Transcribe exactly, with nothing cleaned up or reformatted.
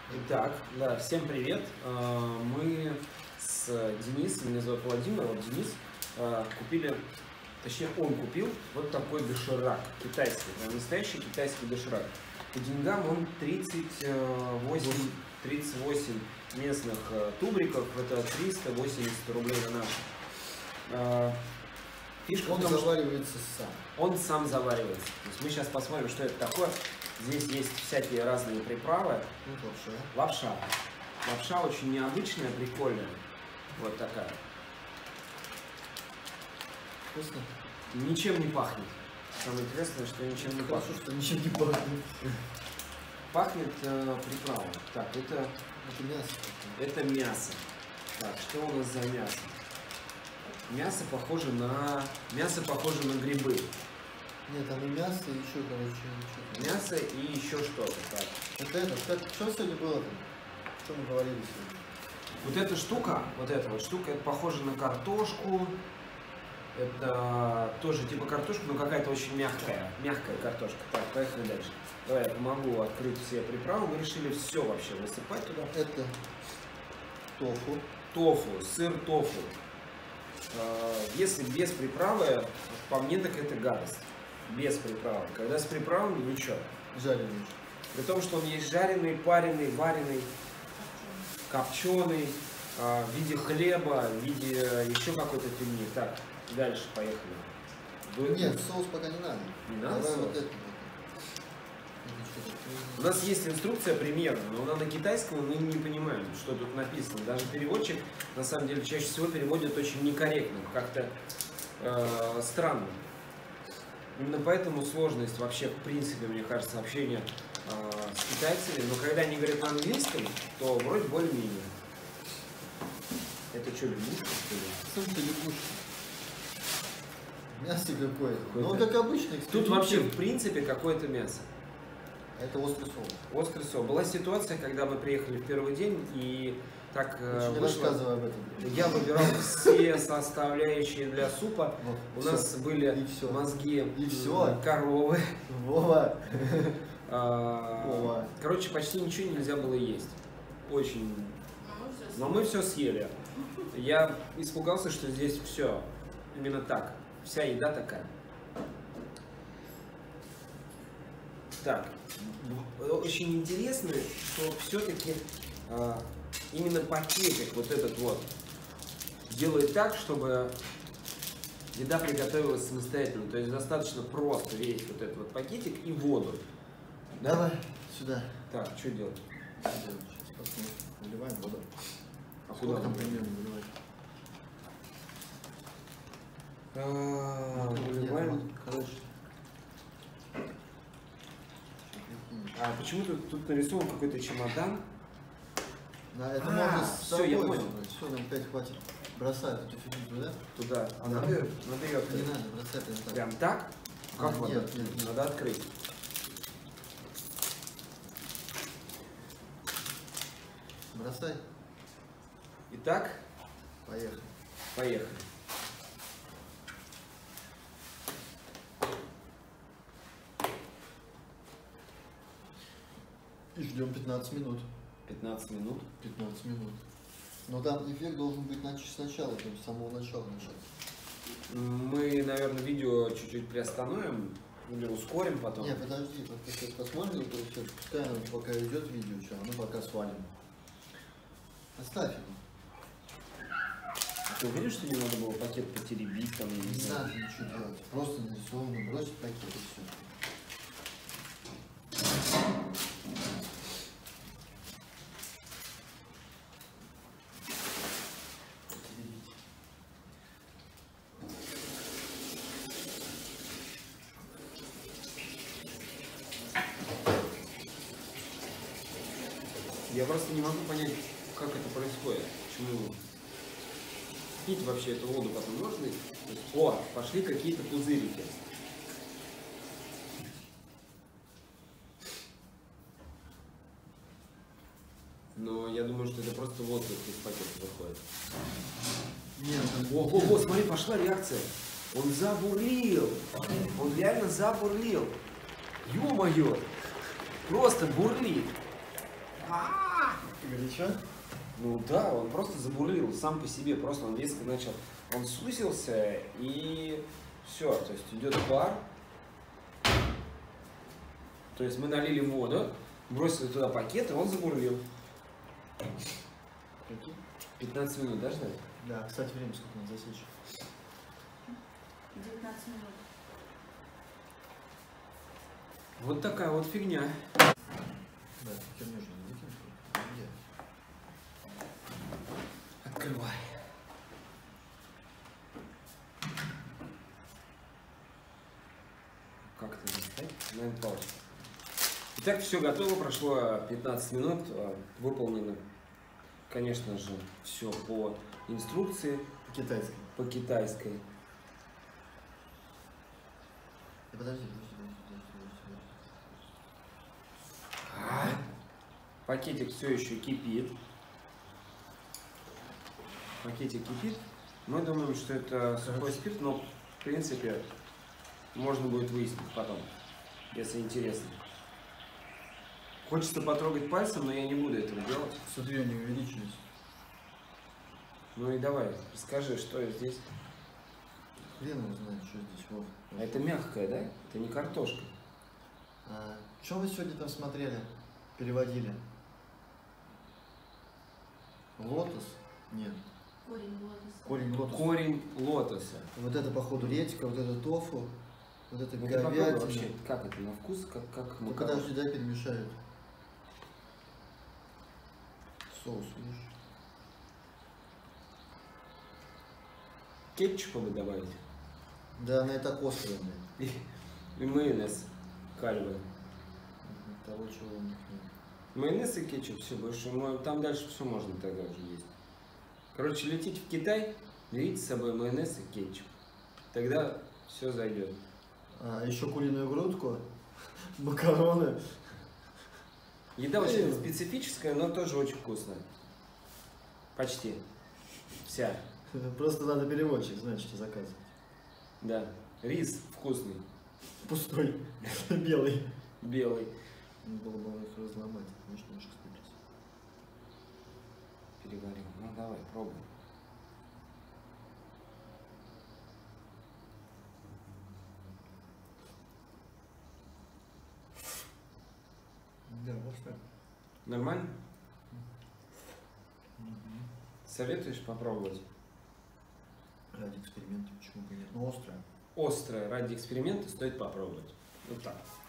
Итак, да, всем привет. Мы с Денисом, меня зовут Владимир, вот Денис, купили, точнее он купил вот такой доширак китайский, настоящий китайский доширак. По деньгам он тридцать восемь, тридцать восемь местных тубриков, это триста восемьдесят рублей на наши. Фишка он том, заваривается сам. Он сам заваривается. То есть мы сейчас посмотрим, что это такое. Здесь есть всякие разные приправы. Вот лапша. Лапша. Лапша очень необычная, прикольная. Вот такая. Вкусно? Ничем не пахнет. Самое интересное, что ничем не Хорошо, пахнет. что ничем не пахнет. Пахнет э, приправой. Так, это... Это мясо. Это мясо. Так, что у нас за мясо? Мясо похоже на... Мясо похоже на грибы. Нет, там и мясо, и еще, короче, ничего. Мясо и еще что-то. Так. Это это, как, что сегодня было-то? Что мы говорили сегодня? Вот эта штука, вот эта вот штука, это похоже на картошку. Это тоже типа картошка, но какая-то очень мягкая. Мягкая картошка. Так, поехали дальше. Давай я помогу открыть все приправы. Мы решили все вообще высыпать туда. Это тофу. Тофу, сыр тофу. Если без приправы, по мне, так это гадость. Без приправы. Когда с приправами, ну что? Жареный. При том, что он есть жареный, пареный, вареный, копченый, в виде хлеба, в виде еще какой-то фигни. Так, дальше поехали. Будет? Нет, соус пока не надо. Не надо Давай соус? вот это. У нас есть инструкция примерно, но она на китайском, мы не понимаем, что тут написано. Даже переводчик, на самом деле, чаще всего переводит очень некорректно, как-то э, странно. Именно поэтому сложность вообще, в принципе, мне кажется, общения э, с китайцами. Но когда они говорят на английском, то вроде более-менее. Это что, лягушка, что ли? Слушай, лягушка. Мясо какое-то. Какое-то. Ну, как обычно. Тут вообще, в принципе, какое-то мясо. Это острый соус. Острый соус. Была ситуация, когда мы приехали в первый день, и так э, не вышло, рассказывай об этом. Я выбирал все составляющие для супа. Вот, У все. нас были И все. мозги И все. коровы. Вова. А, Вова. Короче, почти ничего нельзя было есть. Очень. Но мы все съели. Я испугался, что здесь все именно так. Вся еда такая. Так, очень интересно, что все-таки э, именно пакетик вот этот вот делает так, чтобы еда приготовилась самостоятельно. То есть достаточно просто весь вот этот вот пакетик и воду. Давай сюда. Так, что делать? Сейчас посмотрим. Наливаем воду. А Сколько куда там мы примерно наливать? А, наливаем. Короче. А почему тут, тут нарисован какой-то чемодан? Да, это А, можно с всё, я собой понял. забрать. Все, нам опять хватит. Бросай эту фигню туда. Туда. А Да. надо, надо ее открыть. Не надо, бросай прям так. Прям так? Как А, надо? нет, нет, нет. Надо открыть. Бросай. Итак, Поехали. поехали. И ждем пятнадцать минут. пятнадцать минут. пятнадцать минут. Но там эффект должен быть начать сначала, то есть с самого начала начать. Мы, наверное, видео чуть-чуть приостановим или ускорим потом. Не, подожди, вот ты сейчас посмотрим, то есть это пускай оно пока идет видео, что, а мы пока свалим. Оставь его. А ты уверен, что не надо было пакет потеребить там? Не Не надо ничего делать. Просто нарисованно бросить пакет и все. Я просто не могу понять, как это происходит. Почему пить вообще эту воду потом можно? О, пошли какие-то пузырики. Но я думаю, что это просто воздух из пакета выходит. Нет, там... О, о, о, смотри, пошла реакция. Он забурлил. Он реально забурлил. Ё-моё. Просто бурлит. А-а-а! ничего? Ну да, он просто забурлил сам по себе, просто он резко начал, он сузился и все, то есть идет пар. То есть мы налили воду, бросили туда пакет, и он забурлил. пятнадцать минут, да, ждать? Да, кстати, время сколько надо засечь? девятнадцать минут. Вот такая вот фигня. Да, херню же не выкинешь. Где? Открывай. Как это достать? Наверное, палочку. Итак, все готово, прошло пятнадцать минут, выполнено, конечно же, все по инструкции, Китайский. по китайской. Да подожди, подожди, подожди, подожди, подожди. А, Пакетик все еще кипит. Пакетик кипит. Мы думаем, что это сухой спирт, но в принципе можно будет выяснить потом, если интересно. Хочется потрогать пальцем, но я не буду этого делать. Смотри, они увеличились. Ну и давай, расскажи, что здесь. Хрен его знает, что здесь. Вот. А это мягкое, да? Это не картошка. А, что вы сегодня там смотрели? Переводили? Лотос? Нет. Корень лотоса. Корень лотоса. Корень лотоса. Вот это, походу, редька, вот это тофу, вот это Ну, ты попробуй вообще, говядина. как это на вкус, как, как Ну макарон. подожди, дай перемешают. Соус, видишь? Кетчупа бы добавить. Да, она и так острая, блин. И, и майонез кальвы. Того, чего у них нет. Майонез и кетчуп, все больше. Ну, там дальше все можно тогда уже есть. Короче, летите в Китай, берите с собой майонез и кетчуп. Тогда все зайдет. А, еще куриную грудку, макароны. Еда очень специфическая, но тоже очень вкусная. Почти. Вся. Просто надо переводчик, значит, заказывать. Да. Рис вкусный. Пустой, белый. Белый. Надо было бы их разломать, они же немножко сыплются. Переварил. Ну давай, пробуй. Да, острая. Нормально? Советуешь попробовать? Ради эксперимента, почему бы нет? Ну, острая. Острое ради эксперимента стоит попробовать. Вот так.